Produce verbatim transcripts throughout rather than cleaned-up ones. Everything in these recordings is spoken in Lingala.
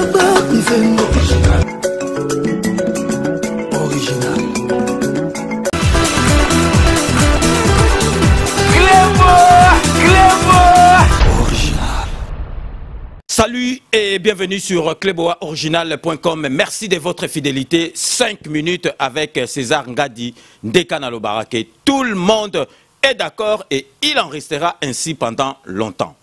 Salut et bienvenue sur cleboa original point com. Merci de votre fidélité. cinq minutes avec César Ngadi Ndekana Lobarake. Tout le monde est d'accord et il en restera ainsi pendant longtemps.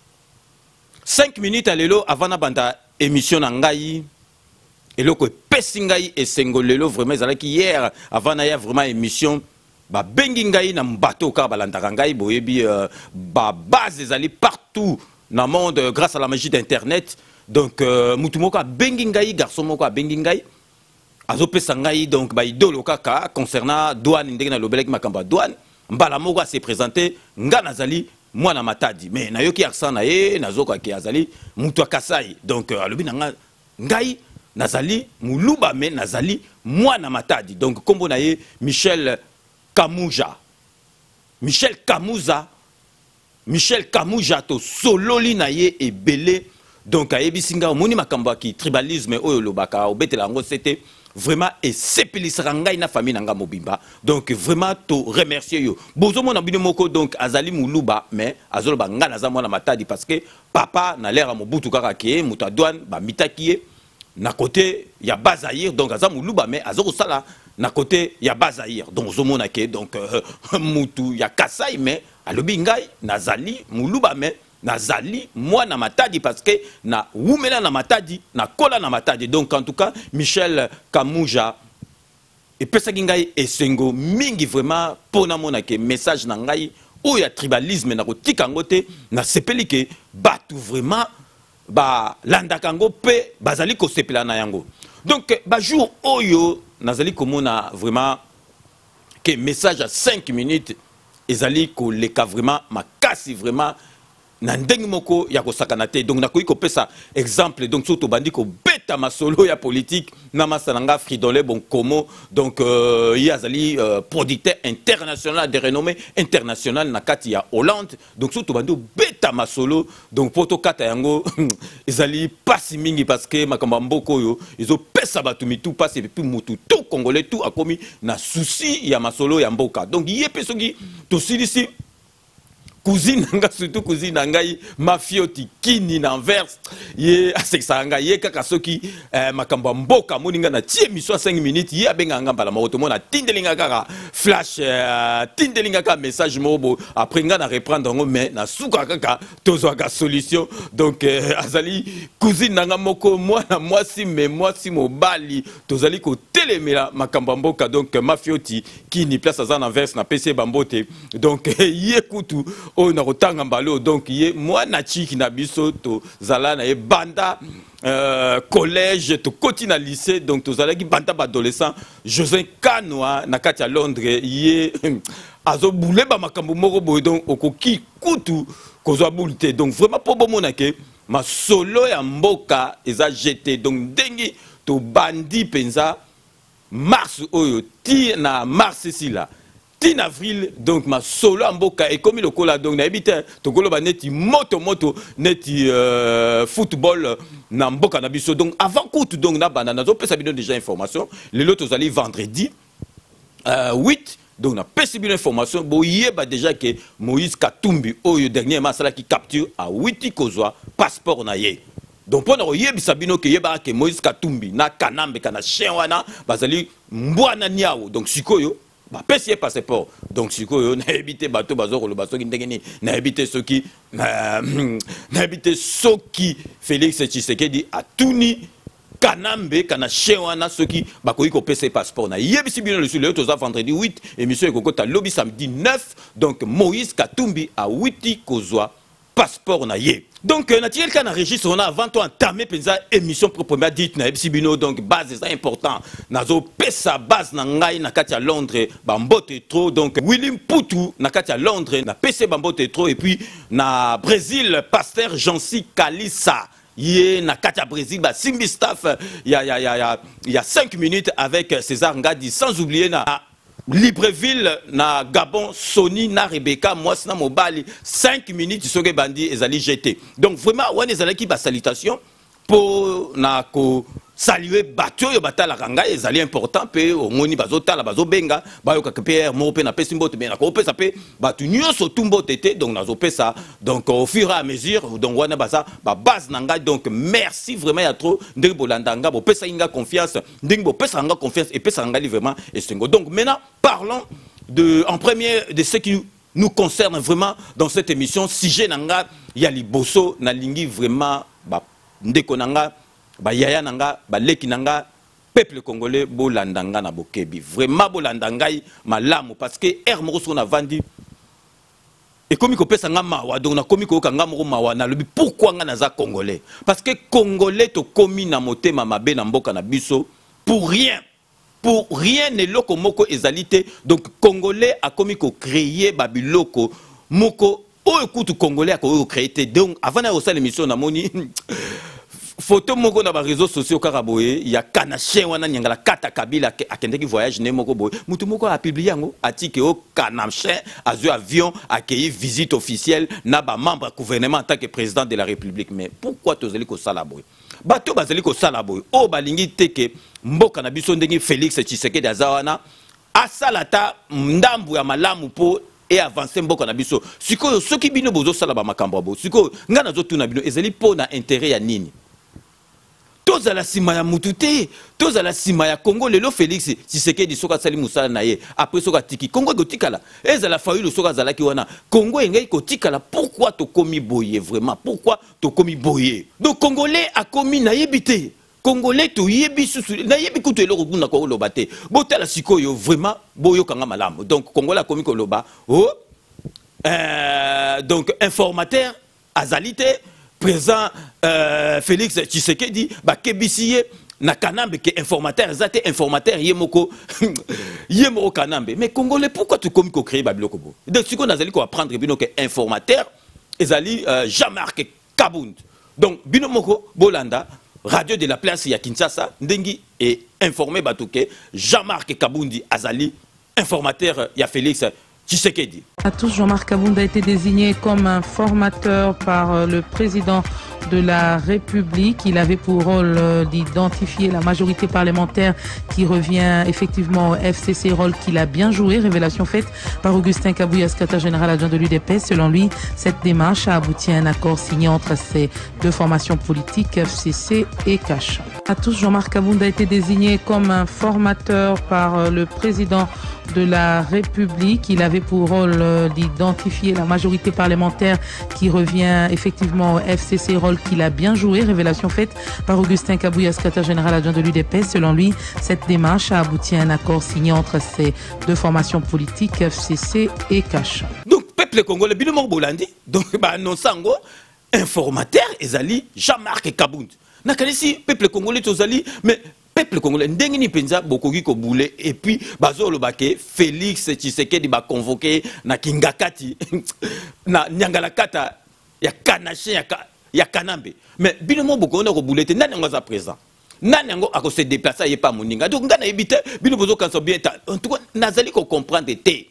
cinq minutes à l'élo avant la banda émission Nangaï. Et le Pessingaï et Sengolelo vraiment hier avant la vraiment émission. Ba bengingaï na mbato ka balandarangaï boyebi ba base ezali partout dans le monde grâce à la magie d'internet. Donc mutumoka bengingaï garçon moka bengingaï azo pesangaï donc ba idolo kaka concernant douane ndenge na lobelek makamba douane mbala moko s'est présenté nga nazali mwana matadi mais nayoki accent na ye nazoka ki azali mutu akasai donc alobi nanga ngai nazali muluba mais nazali mwana matadi donc kombo na ye Michel Kamouja. Michel Kamouza. Michel Kamouja to sololi na ye et belé. Donc a ebisinga moni makamba ki tribalisme oyo lobaka obetela ngo c'était vraiment et sepelisaka ngai na famille nanga mobimba. Donc vraiment to remercier yo. Bozo mona bino moko donc azali muluba mais azoloba nga naza mwana matadi parce que papa na l'air mobutu kaka ke muta douane ba mitaki na côté ya Bazaïr donc aza muluba mais azoko sala na côté ya Bazaïr donc zomona ke donc euh, mutu ya Kasai mais alobi ngai nazali muluba mais nazali mwana matadi parce que na wumela na matadi na kola na matadi donc en tout cas Michel Kamouja et pesaki ngai esengo mingi vraiment pona mona ke message na ngai o ya tribalisme na kotika ngote na sepeli ke batu vraiment ba landakango pe bazali ko sepela na yango donc ba jour oyo nazali komona vraiment que message à cinq minutes ezali ko leka vraiment makasi vraiment na ndenge moko ya ko sakanate donc nakoyi ko pesa exemple donc surtout bandi ko beta masolo ya politique na masananga Fridolin bon komo donc euh, yazali euh, producteur international de renommée internationale na kati ya Hollande donc surtout bandi beta masolo donc poto kata yango ezali pasi mingi parce que makamba mboko yo izo pesa batu mitu pasi puis mutu tout congolais tout akomi na souci ya masolo ya mboka donc yepe soki to silisi cousine nga surtout cousine ngai mafioti kini na Anvers ye aseksa nga ye kaka soki eh, makamba mboka moninga na tie mission cinq minutes ye abenga nga mbala maoto mona tindelinga kaka flash uh, tindelinga kaka message mobo après nga na reprendre ngo mais na suka kaka tozo ka solution donc eh, azali cousine nanga moko mwana mwasi mais mwasi mobali tozali ko telemela makamba mboka donc mafioti kini place za Anvers na P C bambote donc eh, ye kutu o na kotanga mbalo donc ye mwana chiki na biso to zala na ye banda euh, collège to koti na lycée donc to zala ki banda ba adolescent José Kanoa na kati ya Londres ye azo boule ba makambo moko boy donc okoki kutu kozwa boulite donc vraiment po bomona ke ma solo ya mboka eza jeté donc dengi to bandi penza mars oyo ti na mars ici là tin avril donc ma solo mboka et comme le cola donc na habite to koloba neti moto moto neti euh, football na mboka na biso donc avant coup donc na bana nazo pesa bino déjà information les lotos allez vendredi euh, huit donc na pesa bino information bo yeba déjà que Moïse Katumbi oyo dernièrement sala qui capture à huit kozwa passeport na ye donc pour nous yebisa bino que yeba que Moïse Katumbi na kanambe kana chien wana bazali mbwana niao donc sikoyo ba pesier passeport donc sikoyo na habité bateau bazoko le bateau qui ndengeni na habité ceux qui na habité ceux qui Félix Tshisekedi a tuni kanambe kana chewana ceux qui bakoyi ko pesier passeport na yebisi bino le sur le toza vendredi huit émission ekokota lobby samedi neuf donc Moïse Katumbi a huit kozwa passeport na ye donc na tiel kana registre on a avant toi entamé penza émission proprement dite na ebisibino donc base c'est important nazo pesa base na ngai na kati ya Londres bambote trop donc William Putu na kati ya Londres na pc bambote trop et puis na Brésil pasteur Jansi Kalisa yé na kati ya Brésil ba simbi staff il y a il y a il y a il y a cinq minutes avec César Ngadi sans oublier na Libreville na Gabon Sony na Rebecca moi na mobali cinq minutes soke bandi ezali jeté donc vraiment on ezali ki ba salutation pour na ko saluer bateau yo batala kanga ezali important pe omoni bazotala bazobenga bayoka ke P R mo pe na pesi mbote be na ko pesa pe batu nyonso tumbo tete donc nazo pesa donc au fur et à mesure donc wana baza ba base nanga donc merci vraiment ya trop ndenge bolandanga bo pesa inga confiance ndenge bo pesa nga confiance et pesa nga vraiment estengo. Donc maintenant parlons de en premier de ce qui nous concerne vraiment dans cette émission. Sujet nanga ya liboso na lingi vraiment ba ndeko nanga ba yaya nanga ba leki nanga peuple congolais bolandanga na bokebi vraiment bolandangai malamu parce que er moko so na vandi et comme ko pesa nga mawa donc na komi ko kanga moko mawa na lobi pourquoi nga naza congolais parce que congolais to komi na motema mabe na mboka na biso pour rien pour rien ne loko moko ezalité. Donc congolais a komi ko créer babiloko moko o écoute congolais a ko créer. Donc avant na osala émission na moni photo moko na ba réseaux sociaux karaboye ya kanache wana nyangala kata kabila akendeki voyage ne moko boye mutu moko a publié yango atike o kanache azu avion accueilli visite officielle na ba membre gouvernement en tant que président de la République. Mais pourquoi tozeli ko sala boye bato bazeli ko sala boye o balingi teke mboka na biso ndenge Félix Tshisekedi azawana asalata ndambu ya malamu po et avancer mboka na biso sikoyo soki bino bozo sala ba makambo bo sikoyo ngana zo tuna bino ezeli po na intérêt ya nini. Toza la sima ya mutute, toza la sima ya Congo lelo Félix Tshisekedi soka sali musala na ye après soka tiki Congo gotikala eza la fayu le soka zalaki wana Congo engei kotikala. Pourquoi to komi boye vraiment pourquoi to komi boye donc congolais a komi na yebite congolais to yebi susu na yebi kutu eloko kuna ko loba te botala sikoyo vraiment boyo kanga malamu. Donc congolais a komi ko loba oh euh, donc informateur azalité présent euh, Félix Tshisekedi ba kebisiye na kanambe que informateur zate informateur yemoko yemoko kanambe. Mais congolais pourquoi tu comme ko créer babiloko bo donc si qu'on azali ko apprendre bino que informateur ezali euh, Jean-Marc Kabund donc bino moko bolanda radio de la place ya Kinshasa ndengi et informé batuke Jean-Marc Kabundi azali informateur ya Félix Tshisekedi. À tous, Jean-Marc Kabound a été désigné comme un formateur par le président de la République. Il avait pour rôle d'identifier la majorité parlementaire qui revient effectivement au F C C, rôle qu'il a bien joué. Révélation faite par Augustin Kabouya, secrétaire général adjoint de l'U D P S. Selon lui, cette démarche a abouti à un accord signé entre ces deux formations politiques, F C C et Cash. À tous, Jean-Marc Kabound a été désigné comme un formateur par le président de la République. Il avait pour rôle d'identifier la majorité parlementaire qui revient effectivement au F C C, rôle qu'il a bien joué. Révélation faite par Augustin Kabouya, secrétaire général adjoint de l'U D P S. Selon lui, cette démarche a abouti à un accord signé entre ces deux formations politiques, F C C et Cash. Donc, peuple congolais, Bilomor Bolandi, donc, bah, non sango, informateur, ezali, Jean-Marc Kabound. Nakalisi, peuple congolais, tozali, mais peuple congolais ndengini penza bokoki ko boule et puis bazo lobake Félix Tshisekedi ba convoqué na Kingakati na Nyangalakata ya Kanache ya, ka, ya Kanambe. Mais binomo boko na ko boule te nani ngaza présent nani ngo ako se déplacer y pas moninga donc ngana ebite bino bozo kanso bien en tout cas nazali ko comprendre te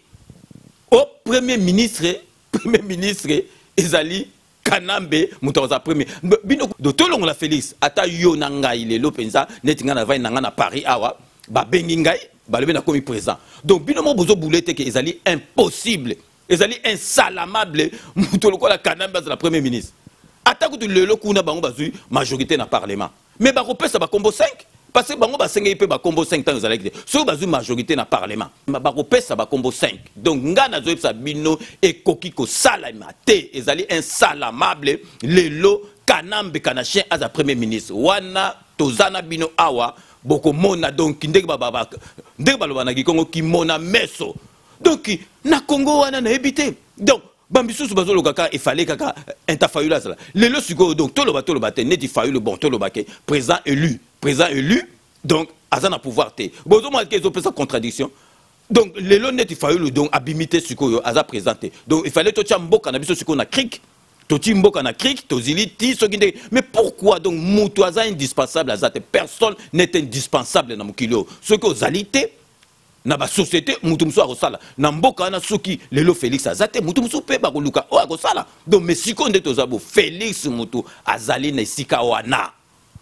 au premier ministre premier ministre ezali Kanambe mutoza premier bino do tolongo la Félix ata yo na ngai lelo penza netinga na vai nanga na Paris awa ba bengi ngai ba lebe na komi présent donc bino mo bozo boulete que ezali impossible ezali insalamable mutoloko la Kanambe za la premier ministre ata kutu lelo kuna bango bazui majorité na parlement mais ba kopesa ba combo cinq parce que bango ba senga ipe ba combo cinq temps ezali so bazui majorité na parlement ba kopesa ba combo cinq donc ngana zo epsa bino ekoki ko sala mate ezali insalamable lelo Kanambe Kanachien as a premier ministre wana tozana bino awa boko mona donc ndenge baba ndenge balobana ki Congo ki mona meso donc na Congo wana na ebité donc bambisusu bazolo kaka il fallait kaka interfayu là lelo siko donc toloba toloba te neti fayu le bon toloba ke président élu président élu donc azana pouvoir te bozo mo kezo pesa contradiction donc lelo neti fayu le donc abimité siko yo aza présenté donc il fallait to chamboka na biso siko na cric toti mboka na cric tozili ti sokinde mais pourquoi donc mutu aza indispensable azate personne n'est indispensable na mukilo soko zalité na ba société mutu musu akosala na mboka na soki lelo Félix azate mutu musu pe ba koluka o akosala donc mais siko nde tozabo Félix mutu azali na sika wana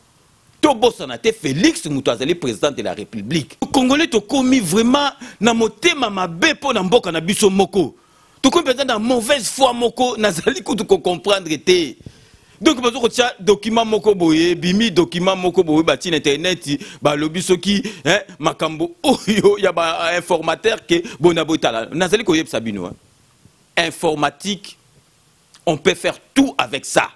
Tobossanate Félix Moutouazali, président de la République. Les Congolais ont commis vraiment na motema mabe po na mboka na biso moko. Tout comme peut-être dans mauvaise foi moko nazali ko comprendre té. Donc parce que tia document moko boye bimi document moko boye bati internet ba lobi soki hein makambo oyo ya ba informateur que bonabotala nazali ko yeb sabino. Informatique, on peut faire tout avec ça.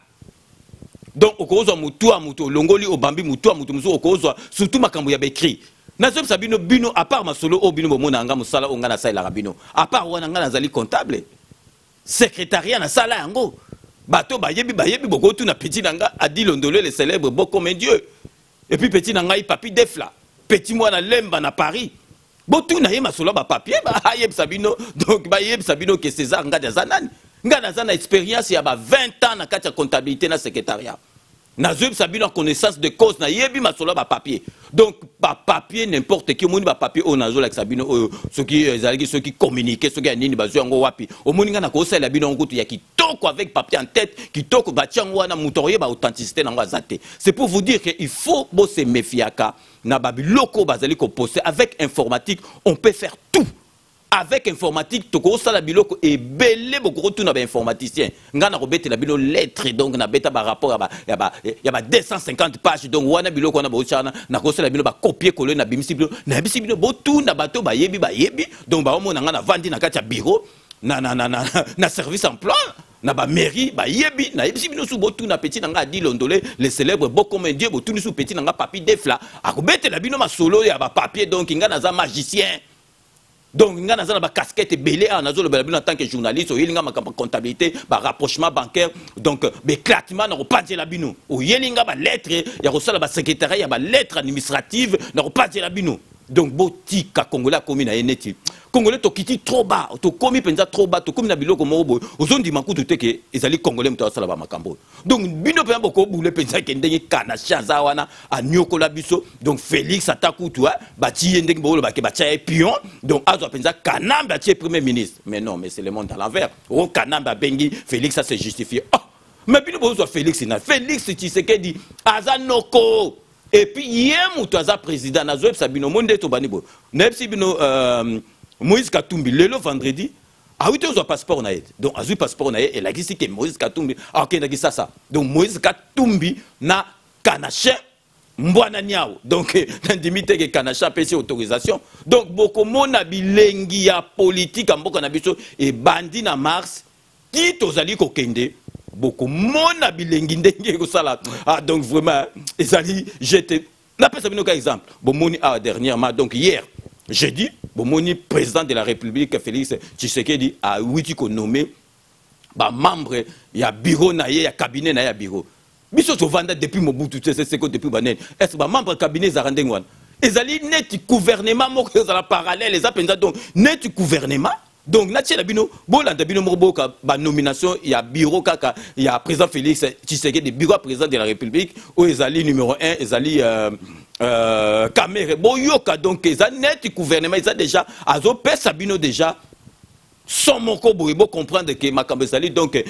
Donc au cause mutu a mutu longoli obambi mutu a mutu mutu au cause surtout makambo ya écrit. Nazem sabino bino à part ma solo o bino mona nga musala onga na sala rabino. À part wana nga nazali comptable. Secrétariat na sala yango. Bato bayebi bayebi boko tu na petit nanga a dit londolé le célèbre beau comme un dieu. Et puis petit nanga i papi defla. Petit moi na lemba na Paris. Botu na yema solo ba papier ba yeb sabino donc ba yeb sabino que César nga zanani. Nga nazana expérience ya ba vingt ans na katia comptabilité na secrétariat. Na zeb sabino connaissance de cause na yebi ma solo ba papier. Donc ba papier n'importe qui moni ba papier o nazo la sabino ceux qui ezalaki ceux qui communiquer ceux qui anini bazo yango wapi. O moni nga na ko sala bino ngutu ya kitoko avec papier en tête kitoko ba tiango wana mutorier ba authenticité na ngazate. C'est pour vous dire que il faut bo se méfiaka na babi loko bazali ko poster avec informatique on peut faire tout. Avec informatique, toko sala biloko et belé beaucoup retour na ba informaticien. Nga na robete la bilo lettre donc na beta ba rapport ya ba ya ba deux cent cinquante pages donc wana biloko na ba ochana na ko sala bilo ba copier coller na bimisi bilo na bimisi bilo botu na bato ba yebi ba yebi donc ba omona nga na vandi na kati ya bureau na na na na na service emploi na ba mairie ba yebi na bimisi bilo sou botu na petit nga di londolé le célèbre beau comme un dieu botu sou petit nga papi defla a robete la bilo ma solo ya ba papier donc nga na za magicien. Donc, nous avons une casquette belée en tant que journaliste, nous avons une comptabilité, un rapprochement bancaire, donc, l'éclatement, nous n'avons pas de la bino. Nous avons une lettre, nous avons un secrétariat, une lettre administrative, nous n'avons pas de la bino. Donc, si les Congolais ont commis un étude, les Congolais ont quitté trop bas, ils ont commis trop bas, ils ont commis un biloko mobo, ils ont dit que les alliés Congolais ont fait makambo. Donc, bino pe beaucoup boule pensa que ndenge kanacha zawana a nyokola biso. Donc, Félix Atakou toi, bati ndenge bolo ba ke batia pion. Donc, azo pensa kanamba tie premier ministre. Mais non, mais c'est le monde à l'envers. O kanamba bengi Félix ça se justifie. Oh, mais bino bozo Félix na Félix Tshisekedi azanoko. Et puis, hier, Moutaza président, na zoeb sabino monde to banibo. Nepsi bino Moïse Katumbi le vendredi. Ah oui, tu as un passeport naïd. Donc, as un passeport naïd et la qui que Moïse Katumbi. Ah ok, n'a ça ça. Donc Moïse Katumbi na kanache mbwana niao. Donc, n'indimité que kanache a payé autorisation. Donc, beaucoup mona bilengi ya politique en boka na biso et bandi na mars qui tozali kokende. Beaucoup mon bilingue ndenge ko sala ah donc vraiment ezali j'étais n'a pas sabino ka exemple bon moni ah dernièrement donc hier jeudi bon moni président de la République Félix Tshisekedi a ouiti ko nommé ba membre ya bureau na ye ya cabinet na ya bureau biso to vanda depuis Mobutu c'est c'est depuis banen est-ce ba membre cabinet za randengwan ezali net gouvernement moko ezala parallèle les apenza donc net gouvernement. Donc, Nathiela Bino, Bolanda Bino Morboka, ba nomination, il y a bureau kaka, il y a président Félix Tshisekedi, bureau président de la République, où ils allaient numéro un, ils allaient euh, euh, caméra. Bon, yoka, donc, ils ont net gouvernement, ils ont déjà, azo pesa Bino déjà, sans mon kobo, il faut comprendre que Makambe Sali, donc,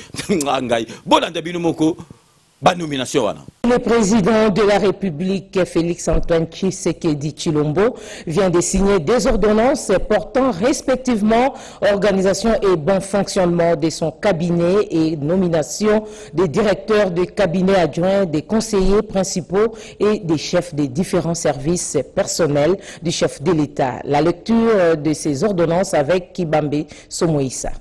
Bolanda Bino Moko, ba nomination, voilà. Le président de la République, Félix-Antoine Tshisekedi Tshilombo, vient de signer des ordonnances portant respectivement organisation et bon fonctionnement de son cabinet et nomination des directeurs de cabinet adjoints, des conseillers principaux et des chefs des différents services personnels du chef de l'État. La lecture de ces ordonnances avec Kibambe Somoïsa.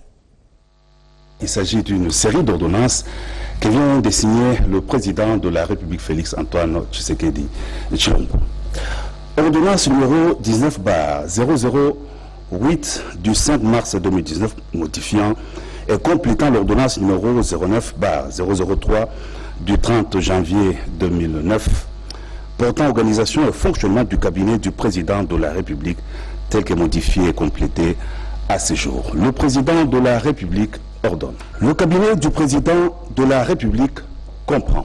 Il s'agit d'une série d'ordonnances que vient de signer le président de la République Félix-Antoine Tshisekedi Tshilombo. Ordonnance numéro dix-neuf barre zéro zéro huit du cinq mars deux mille dix-neuf modifiant et complétant l'ordonnance numéro zéro neuf barre zéro zéro trois du trente janvier deux mille neuf portant organisation et fonctionnement du cabinet du président de la République tel que modifié et complété à ce jour. Le président de la République ordonne. Le cabinet du président de la République comprend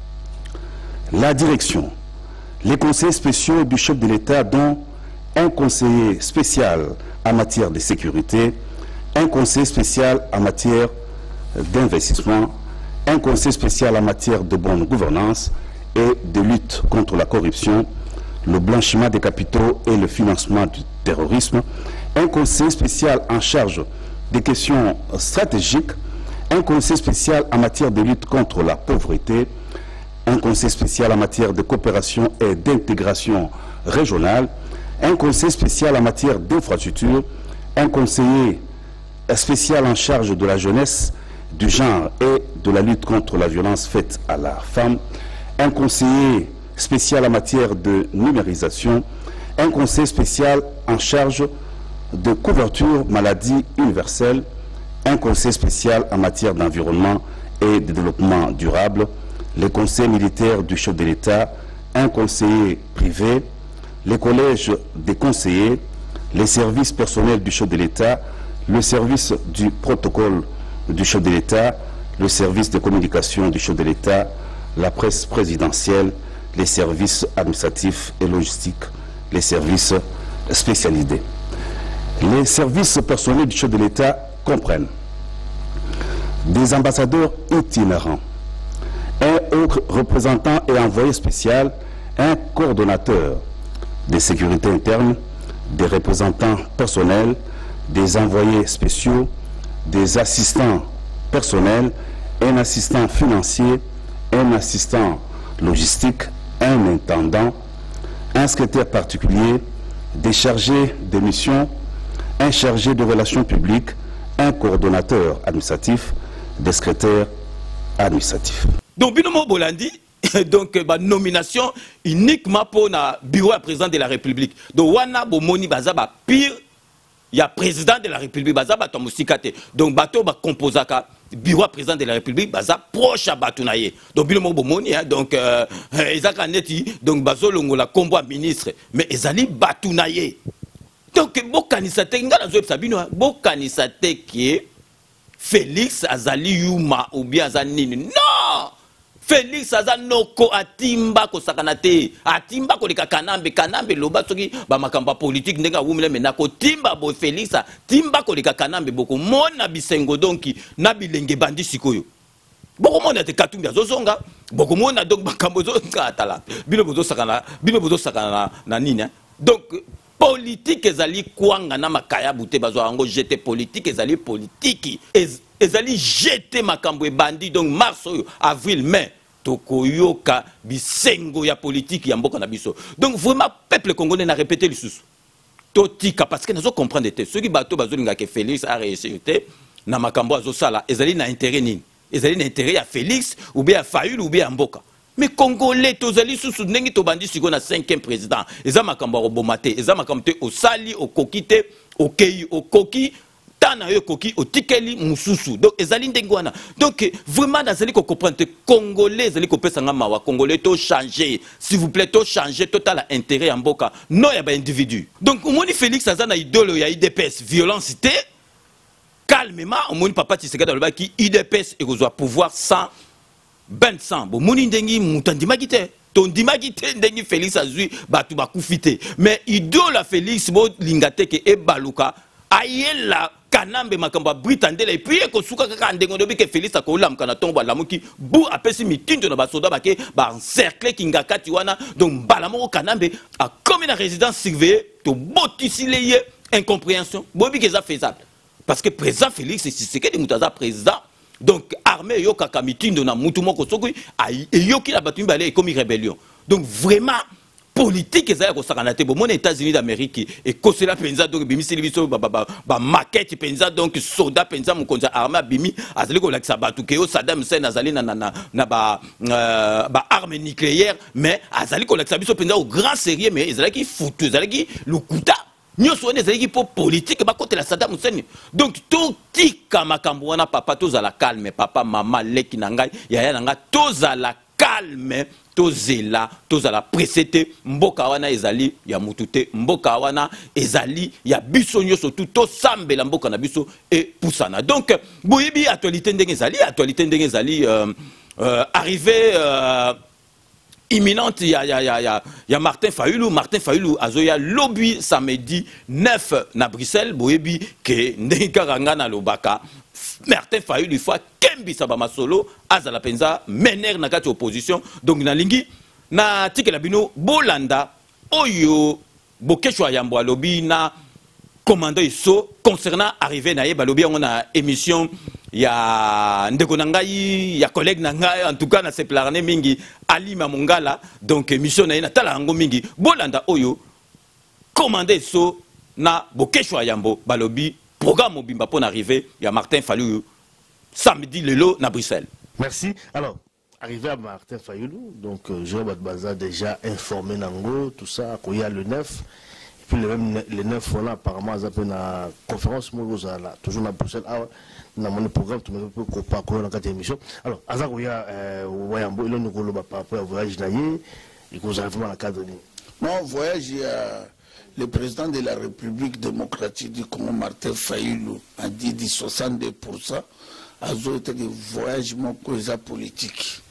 la direction, les conseillers spéciaux du chef de l'État dont un conseiller spécial en matière de sécurité, un conseiller spécial en matière d'investissement, un conseiller spécial en matière de bonne gouvernance et de lutte contre la corruption, le blanchiment des capitaux et le financement du terrorisme, un conseil spécial en charge des questions stratégiques, un conseil spécial en matière de lutte contre la pauvreté, un conseil spécial en matière de coopération et d'intégration régionale, un conseil spécial en matière d'infrastructure, un conseiller spécial en charge de la jeunesse, du genre et de la lutte contre la violence faite à la femme, un conseiller spécial en matière de numérisation, un conseil spécial en charge de couverture maladie universelle, un conseil spécial en matière d'environnement et de développement durable, les conseils militaires du chef de l'État, un conseiller privé, les collèges des conseillers, les services personnels du chef de l'État, le service du protocole du chef de l'État, le service de communication du chef de l'État, la presse présidentielle, les services administratifs et logistiques, les services spécialisés. Les services personnels du chef de l'État comprennent des ambassadeurs itinérants, un autre représentant et envoyé spécial, un coordonnateur des sécurités internes, des représentants personnels, des envoyés spéciaux, des assistants personnels, un assistant financier, un assistant logistique, un intendant, un secrétaire particulier, des chargés de mission, un chargé de relations publiques, un coordonnateur administratif, des secrétaires administratifs. Donc, Binomo Bolandi, donc, bah, nomination uniquement pour le bureau à président de la République. Donc, Wana Bomoni Bazaba pire, il y a président de la République, Bazaba Tomusikate. Donc, Bato ba composaka, bureau à président de la République, Baza proche à Batounaye. Donc, Binomo Bomoni, hein, donc, euh, Ezaka Neti, donc, Bazo Longola, combo ministre, mais Ezali Batounaye. Donc, Bokanisate, Ngala Zoeb Sabino, Bokanisate qui est Félix Azali Yuma ou bien Azanini. Non! Félix Azanoko Atimba ko sakanate. Atimba ko lika kanambe kanambe loba soki ba makamba politique ndenga wumile menako timba bo Félix timba ko lika kanambe boko mona bisengo donki na bilenge bandi sikoyo. Boko mona te katumbi azozonga boko mona donc makambo zo atala. Bino bozo sakana bino bozo sakana na nini. Donc politique ezali kwanga na makaya bute bazo ango jeté politique ezali politique ezali jeté makambo e bandi donc mars avril mai tokoyoka bisengo ya politique ya mboka na biso. Donc vraiment peuple congolais n'a répété le sous totika parce que nazo comprendre te ceux qui bato bazo linga ke Félix a réussi na makambo azo sala ezali na intérêt nini ezali na intérêt ya Félix ou bien ya Fayulu ou bien ya mboka. Mais Congolais, tozali sous nengi to bandi siko na cinquième président. Eza makambo robomate, eza makambo te au sali, au kokite, au kei, au koki, tana yo koki, au tikeli mususu. Donc ezali ndengwana. Donc vraiment nazali ko comprendre Congolais, ezali ko pesa nga mawa Congolais to changer. S'il vous plaît, to changer total intérêt en mboka. Non ya ba individu. Donc omoni Félix azana idole ya I D P S, violence te calmement, omoni papa Tshisekedi aloba ki I D P S e kozwa pouvoir sans ben sang bo moni ndengi mutandimaki te tondimaki te ndengi Félix azui batu bakufite mais idole Félix bo lingate ke e baluka ayela kanambe makambo britandela et puis ko suka kaka ndengo dobi ke Félix akolam kana tomba lamuki bu apesi mitindo na basoda bake ba encercler kingakati wana donc balamo kanambe a comme une résidence surveillée to botisile incompréhension bobi ke ça faisable parce que président Félix c'est ce que mutaza président. Donc, armée yo kaka mitindo na mutumo kosokui yo ki la batu balé comme rébellion. Donc vraiment politique ezaya ko sakanate bo mon États-Unis d'Amérique et kosela penza donc bimi silibiso ba ba ba maquette penza donc soldat penza mu konza armée bimi azali ko lakisa batu ke yo Saddam Hussein azali na na na ba ba arme nucléaire mais azali ko lakisa biso penza au grand sérieux mais ezali ki foutu ezali ki lukuta. Nous sommes des équipes politiques, côté la Saddam Hussein. Donc, tout tika makambo wana papa toza la calme, papa mama leki nangai, yaya nanga toza la calme, tozela, toza la précédé, mboka wana ezali ya mutute, mboka wana ezali ya biso nyoso tout to sambe la mboka na biso et poussana. Donc, boyebi actualité ndenge ezali, actualité ndenge ezali euh, euh, arrivé euh, imminente, il y a, y, a, y, a, y, a, y a Martin Fayulu. Martin Fayulu, azoya lobby samedi neuf na Bruxelles, boyebi ke ndengaranga na lobaka. Martin Fayulu, il faut kembi sabama solo, azala penza, mener na kati opposition. Donc na lingi, na tikela bino bolanda oyo bokeshwa yambo alobi na commandant iso concernant arrivé na ye balobi on a émission ya ndeko na ngai ya collègue na ngai en tout cas na seplarane mingi Alima Mongala donc émission na ye na tala yango mingi bolanda oyo commandant iso na bokeshwa yambo balobi programme mobimba pour arriver ya Martin Fayulu samedi lelo na Bruxelles. Merci. Alors arrivé à Martin Fayulu, donc euh, Jérôme Badbaza déjà informé Nango, tout ça, il y a le neuf. Et puis le, même, le neuf, voilà, apparemment, ils appellent la conférence, là, toujours à Bruxelles, dans mon programme, tout le monde peut parcourir dans quatre émissions. Alors, Azak, il y a Wayambo, il y a un par rapport au voyage naïe, et qu'on arrive vraiment à la cadre. Non, voyage, il y a le président de la République démocratique du Congo, Martin Fayulu, a dit de soixante-deux pour cent. Azo était que voyage mon cause politique,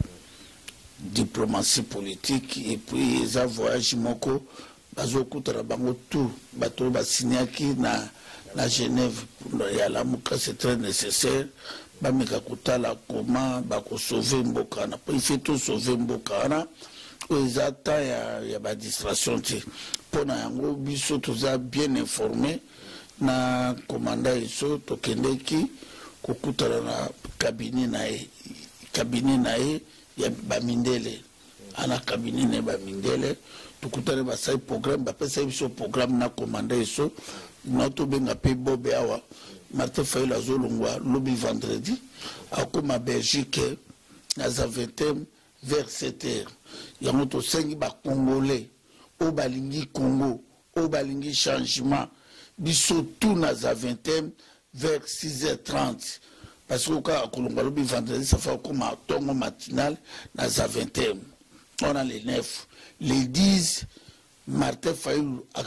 diplomatie politique et puis ça voyage mon co, azo kutara bango tout, bateau ba signé qui na na Genève pour y aller muka c'est très nécessaire, ba meka kutala comment ba ko sauver mboka na, il fait tout sauver mboka na, aux atta ya ya ba distraction ti, pour na yango biso tous bien informé na commandant iso to kendeki kokutana na cabinet na e cabinet na e ya bamindele ana cabinet na bamindele tukutana ba sai programme ba pesa biso programme na commandant eso na to benga pe bobe awa Martin Fayulu azolongwa lobi vendredi akoma Belgique na za vingtième vers sept heures yango to sengi ba congolais o balingi Congo o balingi changement biso tout na za vingtième vers six heures trente. Parce que quand on a le vendredi, ça fait comme un tongo matinal dans la vingtième. On a les neuf. Les dix, Martin Fayulu a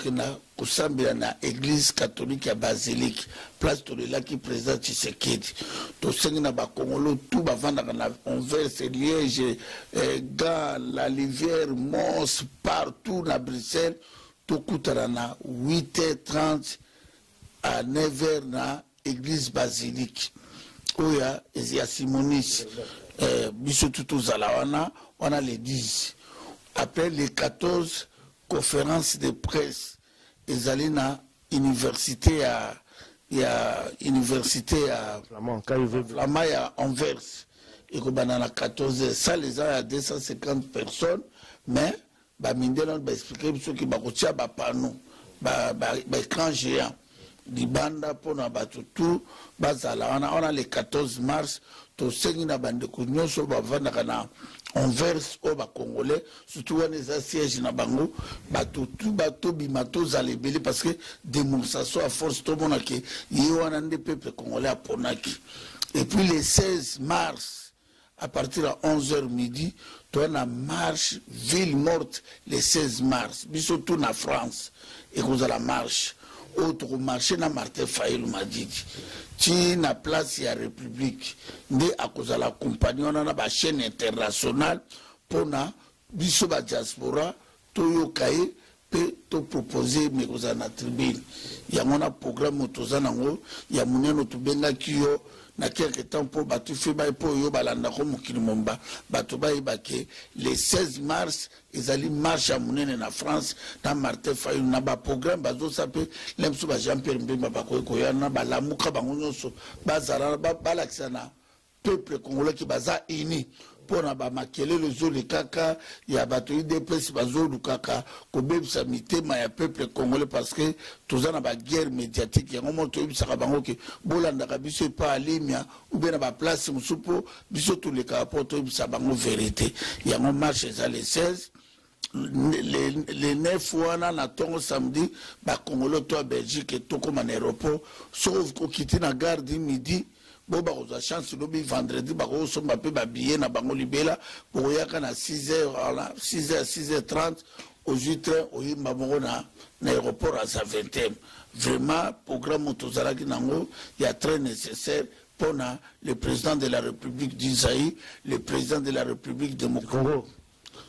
dans l'église catholique à Basilique, place de là qui présente Tshisekedi. Tout ce qui n'a pas Congolo, tout va vendre on verse Liège, Gand, la Livière, Mons, partout à Bruxelles. Tout coûte à huit heures trente à neuf heures dans l'église Basilique. Oya, Ezia Simonis, Bissot tout aux Alawana, on a les dix. Après les quatorze conférences de presse, ils allaient dans l'université à l'université à Flamand à Anvers. Et qu'on a dans quatorze, ça les a à deux cent cinquante personnes, mais bah Mindela va expliquer ce qui va coûter à Bapano, bah bah écran géant. Libanda pour na batutu bazala on a le quatorze mars to sengi na bande kunyo so bavanda kana on verse au ba congolais surtout on les siège na bango batutu bato bimato zalebele parce que démonstration à force to mona ke yi wana ndé peuple congolais a ponaki. Et puis le seize mars à partir de onze heures midi on a marche ville morte le seize mars biso tout na France et qu'on a la marche autre marché na Martin Fayulu Madidi qui na place ya République nde à cause de la compagnie on a ba chaîne internationale pour na biso ba diaspora to yokaye pe to proposer mais cause na tribune ya mona programme tozana ngo ya muneno to benga kiyo na quelque temps pour batu fait ba po yo balanda ko mukili momba batu ba ibake le seize mars ils allaient marcher à Mounene na France dans Martin Fayulu na ba programme bazo sape lemso ba Jean-Pierre Mbemba ba ko ko yana ba lamuka bango nyonso bazara ba balaksana peuple congolais qui baza ini pour na ba makele le zo le kaka ya bato I D P S bazo lukaka ko bebisa mitema ya peuple congolais parce que tous na ba guerre médiatique ya ngomo to bisaka bango ke bolanda ka biso pa alimia ou bien na ba place musupo biso to le ka poto bisaka bango vérité ya ngom marche za les seize les les neuf wana na tongo samedi ba congolais to Belgique to comme en aéroport sauf ko quitter na gare du midi. Bon, bah, on a chance de vendredi, bah, on s'en va peu babiller na bango libela, pour y aller à six heures, six heures, six heures trente, aux huit heures, au Yimabongo na l'aéroport à sa vingtième. Vraiment, programme Motozalaki Nango, il y a très nécessaire pour le président de la République d'Isaïe, le président de la République de Congo.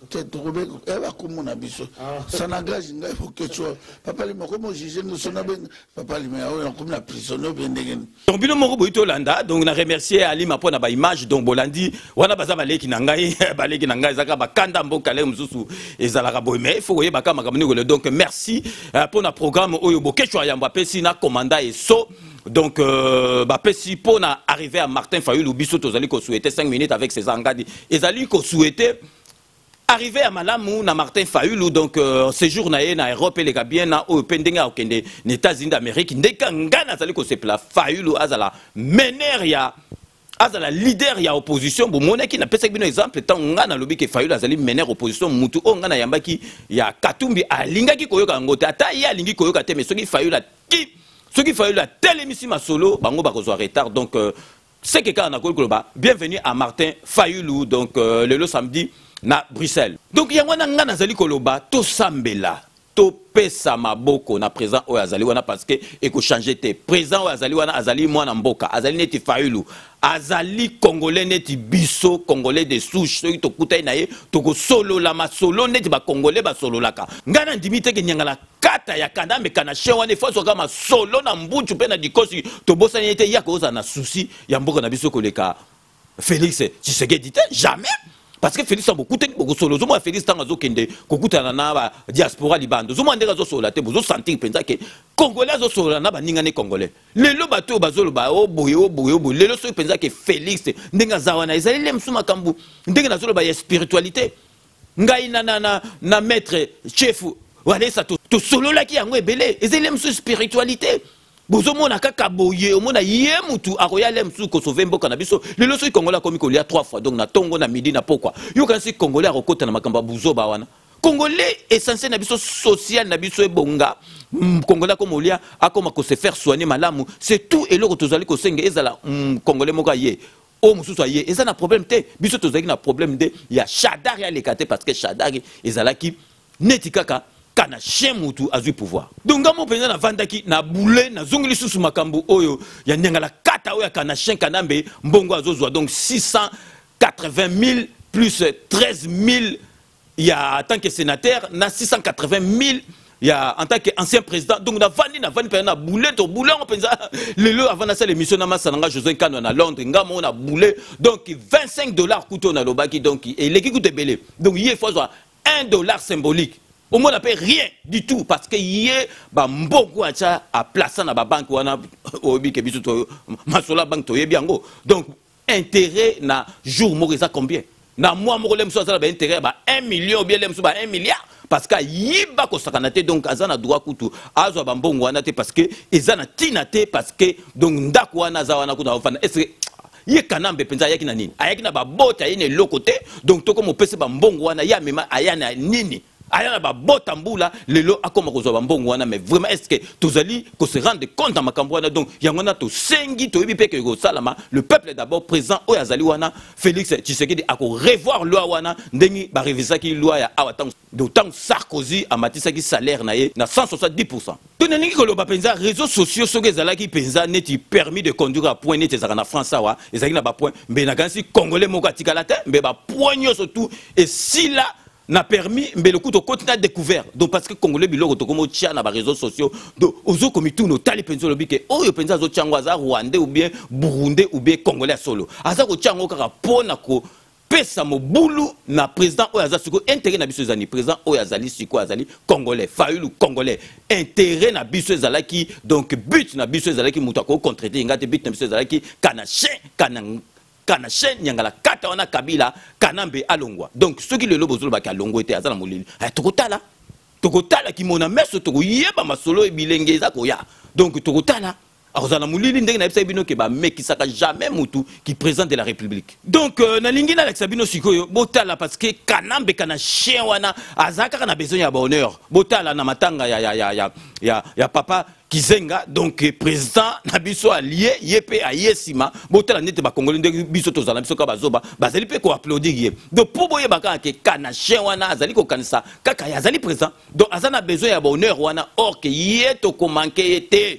ça n'engage que tu papa lui m'a jugé nous sommes papa lui m'a comme la prisonnier donc bino moko boito landa donc na remercier Ali Mapo na ba image donc bolandi wana baza baleki na ngai baleki na ngai zaka bakanda mboka le msusu ezalaka boy mais faut yeba kama kamoni donc merci pour na programme oyo bokechwa yamba pesi na commanda et so donc euh, bah pesi pour na arriver à Martin Fayulu biso tozali ko souhaiter cinq minutes avec ses engadi ezali ko souhaiter arrivé à Malamu na Martin Fayulu donc euh, séjour na ye na Europe les bien na au pendenga okende aux États-Unis d'Amérique ndeka ngana zali ko sepla Fayulu azala mener ya azala leader ya opposition bo monaki na pesa bino exemple tant ngana lobi ke Fayulu azali mener opposition mutu o ngana yambaki ya Katumbi alingaki koyoka ngote ata ya alingi koyoka te mais soki Fayulu ki soki Fayulu telemisi masolo bango bakozwa retard donc euh, c'est que quand on a koloba bienvenue à Martin Fayulu donc euh, le samedi na Bruxelles. Donc yangwana ngana zali koloba to sambela to pesa maboko na présent o azali wana parce que eko changer te présent o azali wana azali mwana mboka azali neti Fayulu azali congolais neti biso congolais de souche so to kutai na ye to ko solo la masolo neti ba congolais ba solo laka ngana ndimite ke nyangala kata ya kanda me kana shewane fo so kama solo na mbuchu pe na dikosi to bosani ete yako za na souci ya mboka na biso koleka Félix Tshisekedi dit jamais. Parce que Félix a beaucoup de beaucoup solo. Zuma Félix tanga zo kende kokuta na na diaspora libando. Zuma ndeka zo solo te bozo sentir penza ke congolais zo solo na ba ningane congolais. Lelo bato bazolo ba o boye o boye o boye. Lelo so penza ke Félix ndenga zawana ezali lemsu makambu. Ndenga na solo ba ya spiritualité. Ngai na na na, na maître chef wale sa to, to solo la ki yango ebele. Ezali lemsu spiritualité. Bozo mona kaka boye o mona ye mutu akoya lemsu ko sauver mboka na biso lelo so congolais komi ko lia trois fois donc na tongo na midi na pourquoi yo kan si congolais akokota na makamba buzo ba wana congolais essentiel na biso social na biso ebonga congolais comme olia akoma ko se faire soigner malamu c'est tout et loko tozali ko senga ezala congolais moka ye o mususu ye ezana problème te biso tozali na problème de ya Shadari ya lekate parce que Shadari ezala ki neti kaka kana chien mutu azui pouvoir donc ngamo penza na vandaki na boule na zongili susu makambu oyo ya nyangala kata oyo kana chien kanambe mbongo azozwa donc six cent quatre-vingt mille plus treize mille ya en tant que sénateur na six cent quatre-vingt mille ya en tant que ancien président donc na vandi na vandi na boule to boule on penza lelo avant na l'émission na masananga José Kano na Londres ngamo na boule donc vingt-cinq dollars couteau na lobaki donc et l'équipe coûte belé donc il faut soit un dollar symbolique. Au moins, on n'a pas rien du tout parce que hier, bah mbongo acha a placé na ba banque wana obi ke biso to masola banque to yebiango. Donc intérêt na jour morisa combien? Na mois mo lem so ça ba intérêt ba un million ou bien lem so ba un milliard parce que yiba ko sakanate donc azana droit kutu azo ba mbongo wana te parce que ezana tinate parce que donc ndako wana za wana kuna ofana est-ce que ye kanambe penza yaki na nini? Ayaki na ba bota yene lokote donc to ko mo pese ba mbongo wana ya mema ayana nini? Ayana ba bota mbula lelo akoma kozwa mbongo wana mais vraiment est-ce que tozali ko se rendre compte dans makambo wana donc yangona to sengi to yebi peke ko salama le peuple d'abord présent o yazali wana Félix Tshisekedi ako revoir loi wana ndengi ba revisaki loi ya awatang d'autant Sarkozy a matisaki salaire na ye na cent soixante-dix pour cent to nengi ko loba penza réseaux sociaux soke ezalaki penza neti permis de conduire à point neti ezaka na France wa ezalaki na ba point mbe na kansi congolais moko atikala te mbe ba point nyonso tout et si là n'a permis mais le coup de continent découvert donc parce que congolais biloko to komo tia na ba réseaux sociaux donc ozo komitu no tali penzo lobike oyo penza zo tiango za rwandais ou bien burundais ou bien congolais solo aza ko tiango kaka pona ko pesa mobulu na président oyo aza siko intérêt na biso ezani président oyo azali siko azali congolais Fayulu congolais intérêt na biso ezalaki donc but na biso ezalaki mutu ko contreter ngate but na biso ezalaki kana chien kana kana chen nyangala kata wana kabila kanambe alongwa donc ceux qui le lobo zolo baki alongwa était azana molili ay tokotala tokotala ki mona meso tokoyeba masolo ebilenge za koya donc tokotala azana molili ndenge na ebisa bino ke ba mekisaka jamais mutu qui présente de la République donc euh, na lingi na Alexa bino sikoyo botala parce que kanambe kana chien wana azaka na besoin ya bonheur botala na matanga ya ya ya ya ya, ya papa Kizenga donc président na biso allié yepe ayesima botala nete ba congolais ndenge biso tozala biso ka bazoba bazali pe ko applaudir ye donc pour boye baka ke kana chien wana azali ko kanisa kaka ya azali président donc azana besoin ya bonheur wana or que ye to ko manquer était.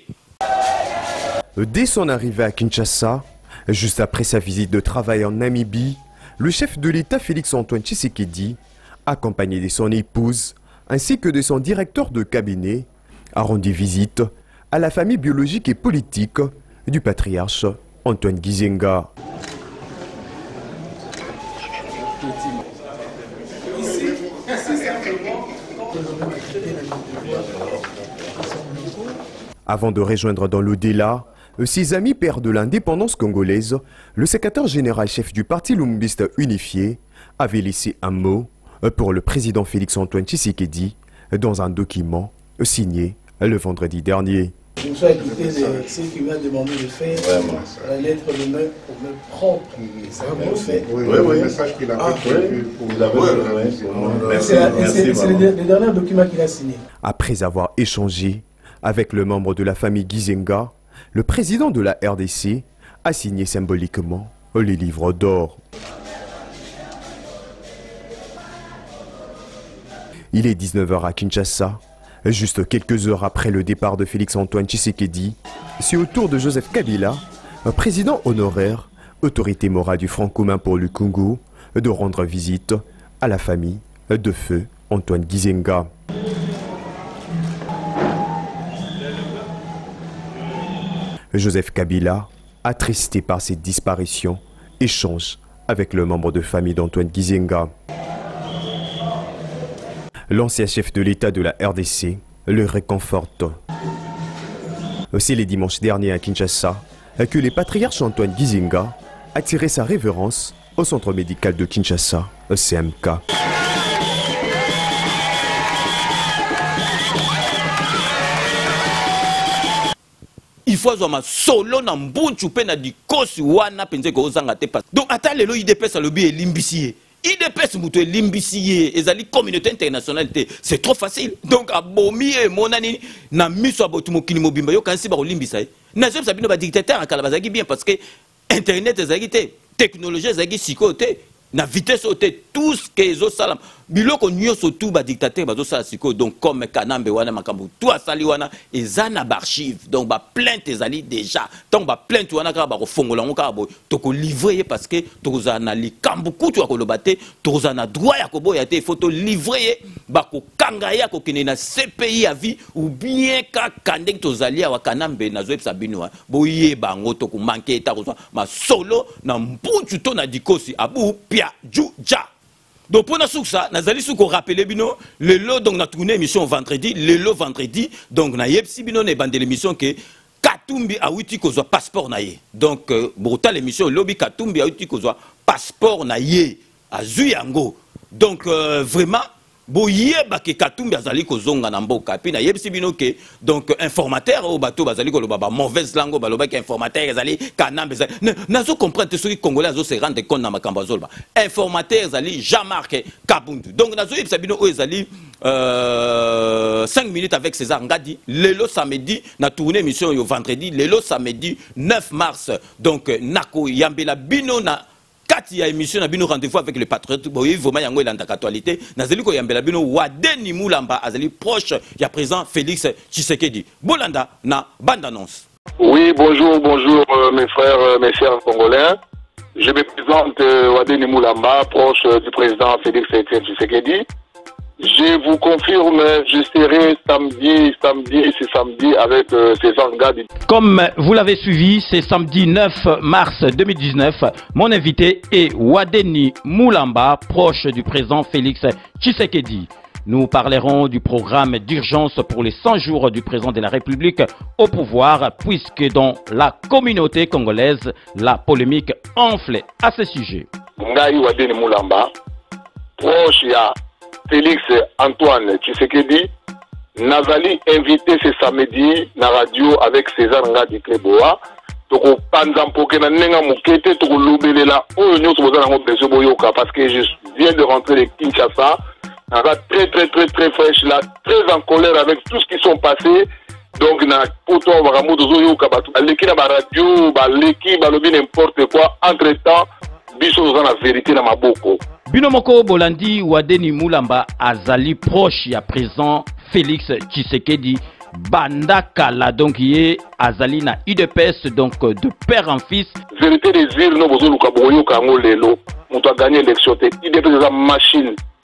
Dès son arrivée à Kinshasa, juste après sa visite de travail en Namibie, le chef de l'État Félix Antoine Tshisekedi accompagné de son épouse ainsi que de son directeur de cabinet, a rendu visite à la famille biologique et politique du patriarche Antoine Gizenga. Avant de rejoindre dans l'au-delà ses amis pères de l'indépendance congolaise, le secrétaire général chef du parti Lumumbiste unifié avait laissé un mot pour le président Félix-Antoine Tshisekedi dans un document signé le vendredi dernier. Je me suis acquitté de ce qui m'a demandé de faire, vraiment. La lettre de main pour me propre. Ça a bien fait. Oui, oui, oui. Le message qu'il a ah, fait oui. pour vous avez ouais. C'est le, le dernier document qu'il a signé. Après avoir échangé avec le membre de la famille Gizenga, le président de la R D C a signé symboliquement les livres d'or. Il est dix-neuf heures à Kinshasa. Juste quelques heures après le départ de Félix-Antoine Tshisekedi, c'est au tour de Joseph Kabila, président honoraire, autorité morale du Front commun pour le Congo, de rendre visite à la famille de feu Antoine Gizenga. Joseph Kabila, attristé par cette disparition, échange avec le membre de famille d'Antoine Gizenga. L'ancien chef de l'État de la R D C le réconforte. C'est le dimanche dernier à Kinshasa que le patriarche Antoine Gizenga a tiré sa révérence au centre médical de Kinshasa, C M K. Il faut avoir solo na mbunchu pe na dikosi wana penze ko zanga te pas. Donc ata lelo I D P S le bi elimbisie. I D P S muto elimbisie ezali communauté internationale te. C'est trop facile. Donc abomi e monani na miso abotu mokili mobimba yo kansi ba olimbisa. Na zo sabino ba dictateur akala bazaki bien parce que internet ezaki te, technologie ezaki siko te. Na vitesse ote tout ce que ezo salam biloko nyoso tout ba dictateur bazo sala siko donc comme Kanambe wana makambu tout asali wana ezana archive donc ba plainte ezali déjà donc ba plainte wana ka ba ko fongola ngoka bo to ko livrer parce que to za na likambu kutu ya ko lobate to za na droit ya ko boya te photo livrer ba ko kanga ya ko kene na C P I à vie ou bien ka kandeng to zali wa Kanambe na zo epsa bino bo yeba ngo to ko manquer ta ko ma solo na mputu to na dikosi abu pia juja. Donc pour nous ça, nous allons nous rappeler bino le lot donc na tourné émission vendredi, le lot vendredi donc na yepsi bino ne bande l'émission que Katumbi a outi ko passeport na ye. Donc brutal l'émission lobby Katumbi a outi ko passeport na ye azuyango. Donc euh, vraiment boyeba ke Katumbi azali ko zonga na mboka puis na yebisi bino ke donc informateur au bateau bazali ko loba ba mauvaise langue baloba ke informateur azali Kanambe nazo comprendre ce qui congolais azo se rendre compte na makambo azolba informateur azali Jean-Marc Kabundu donc nazo yebisa bino o ezali euh, cinq minutes avec César Ngadi lelo samedi na tourner émission yo vendredi lelo samedi neuf mars donc nako yambela bino na Kati ya émission na bino rendez-vous avec le patriote boyi vraiment yango elanda actualité nazeli ko yambela bino Wadeni Mulamba azali proche ya président Félix Tshisekedi bolanda na bande annonce. Oui, bonjour, bonjour euh, mes frères, euh, mes chers congolais. Je me présente euh, Wadeni Mulamba, proche euh, du président Félix Tshisekedi. Je vous confirme, je serai samedi, samedi, c'est samedi avec euh, César Ngadi. Comme vous l'avez suivi, c'est samedi neuf mars deux mille dix-neuf. Mon invité est Wadeni Mulamba, proche du président Félix Tshisekedi. Nous parlerons du programme d'urgence pour les cent jours du président de la République au pouvoir, puisque dans la communauté congolaise, la polémique enfle à ce sujet. Ngai Wadeni Mulamba, proche ya Félix Antoine Tshisekedi, Nazali invité ce samedi na radio avec César Ngadi Kleboa. Toko panzampoke na nenga mukete toko lobelela oyo nyoso bozana ngo beso boyoka parce que je viens de rentrer de Kinshasa. Naza très très très très fraîche là, très en colère avec tout ce qui sont passés. Donc na poto baramu dozo yoka batu aleki na ba radio ba leki ba lobi n'importe quoi entre-temps biso bozana vérité na maboko. Binomoko Bolandi Wadeni Mulamba azali proche ya présent Félix Tshisekedi Bandakala donc yé azali na U D P S donc de père en fils. Vérité des îles no bozo luka boyo kango lelo. On doit gagner l'élection. U D P S est une machine.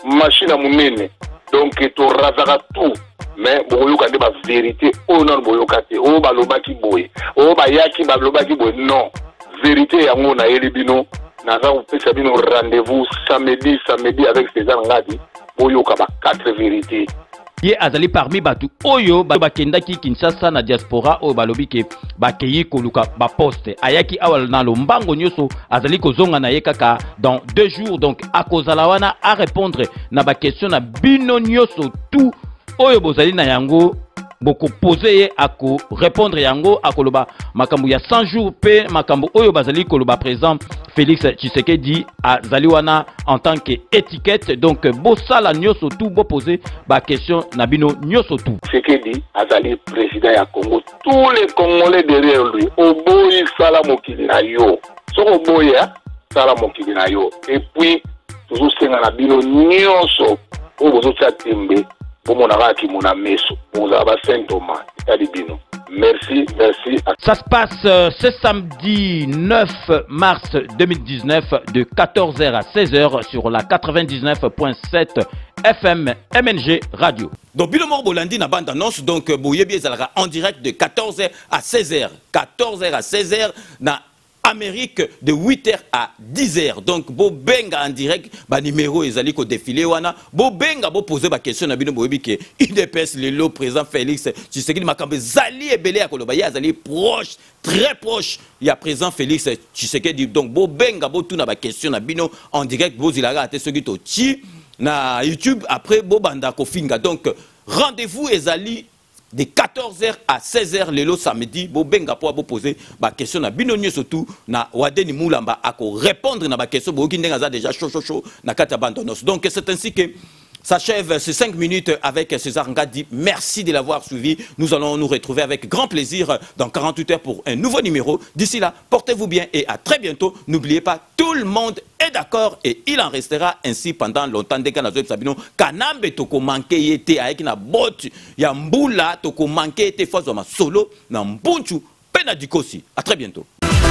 machine à mounene. Donc, tu razara tout. Mais, boyoka de la vérité, oh non, boyoka te, oh baloba ki boy, oh bayaki baloba ki boy, non. Vérité, yango na elibino, na za ou pesa bino rendez-vous samedi, samedi avec César Ngadi, boyoka ba quatre vérités. Ye azali parmi batu oyo bakendaki Kinshasa na diaspora oyo balobi ke bakeyi koluka ba poste ayaki awal na lombango nyoso azali kozonga na ye kaka dans deux jours. Donc akozala wana a répondre na ba question na bino nyoso tout oyo bozali na yango boko poser ye ako répondre yango akoloba makambo ya cent jours pe makambo oyo bazali koloba présent Félix Tshisekedi azali wana en tant que étiquette. Donc bosala nyoso tout bo poser ba question na bino nyoso tout. Tshisekedi azali président ya Congo, tous les Congolais derrière lui oboyi sala mokili na yo so oboyi sala mokili na yo et puis toujours senga na bino nyoso o bozo tsa tembe bon mon meso vous avez Saint Thomas Talibino. Merci, merci. Ça se passe euh, ce samedi neuf mars deux mille dix-neuf de quatorze heures à seize heures sur la quatre-vingt-dix-neuf point sept F M M N G Radio. Donc Bilomor Bolandi na bande annonce donc Boyebi ezalaka en direct de quatorze heures à seize heures. quatorze heures à seize heures na Amérique de huit heures à dix heures. Donc, bo benga en direct, ba numéro ezali ko défilé wana. Bo benga bo poser ba question na bino boyebi ke I D P S lelo président Félix Tshisekedi makambe zali ebele akoloba ya zali proche, très proche. Il y a présent Félix Tshisekedi. Donc, bo benga bo tuna ba question na bino en direct bo zilaga ate soki to ti na YouTube après bo banda ko finga. Donc, rendez-vous ezali de quatorze heures à seize heures lelo samedi bo benga po bo poser ba question na binonyo surtout na Wadeni Mulamba ako répondre na ba question bo kindenga za déjà chaud chaud chaud na kata bandonos. Donc c'est ainsi que s'achève ces cinq minutes avec César Ngadi. Merci de l'avoir suivi. Nous allons nous retrouver avec grand plaisir dans quarante-huit heures pour un nouveau numéro. D'ici là, portez-vous bien et à très bientôt. N'oubliez pas, tout le monde est d'accord et il en restera ainsi pendant longtemps. Dès qu'on a joué Sabino, Kanambe toko manke yete avec na bot ya mbula toko manke yete fois ma solo na mbunchu pena dikosi. À très bientôt.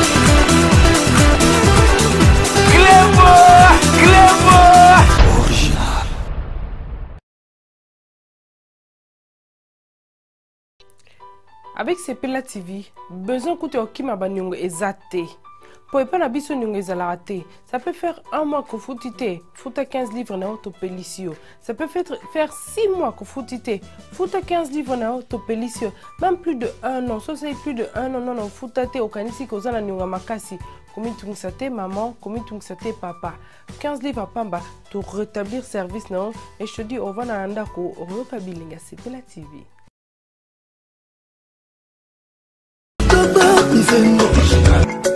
Clébo, Clébo. Avec Sepela T V, besoin que tu aies un exaté. Pour pas n'abisso n'yongo ezalaté. Ça peut faire un mois que vous tité, fouta quinze livres na autopélicio. Ça peut faire faire six mois que vous tité, fouta quinze livres na autopélicio. Même plus de un an, ça c'est plus de un an non non fouta té au kanisi kozana n'yonga makasi. Combien tu m'sate maman, combien tu m'sate papa. quinze livres à pamba pour rétablir service non. Et je te dis on va na anda ko repa bilinga Sepela T V. Nous